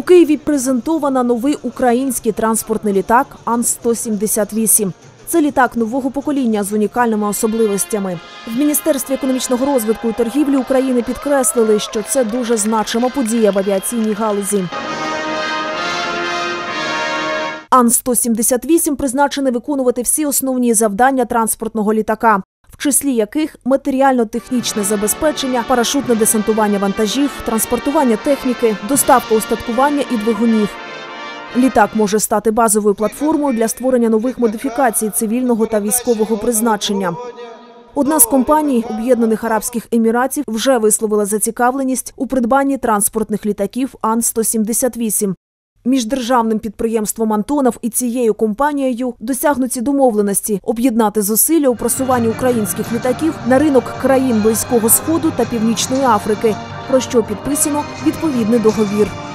Києві презентовано новий український транспортний літак Ан-178. Це літак нового покоління з унікальними особливостями. В Міністерстві економічного розвитку і торгівлі України підкреслили, що це дуже значима подія в авіаційній галузі. Ан-178 призначений виконувати всі основні завдання транспортного літака, в числі яких матеріально-технічне забезпечення, парашутне десантування вантажів, транспортування техніки, доставка устаткування і двигунів. Літак може стати базовою платформою для створення нових модифікацій цивільного та військового призначення. Одна з компаній Об'єднаних Арабських Еміратів вже висловила зацікавленість у придбанні транспортних літаків Ан-178. Між державним підприємством «Антонов» і цією компанією досягнуті домовленості об'єднати зусилля у просуванні українських літаків на ринок країн Близького Сходу та Північної Африки, про що підписано відповідний договір.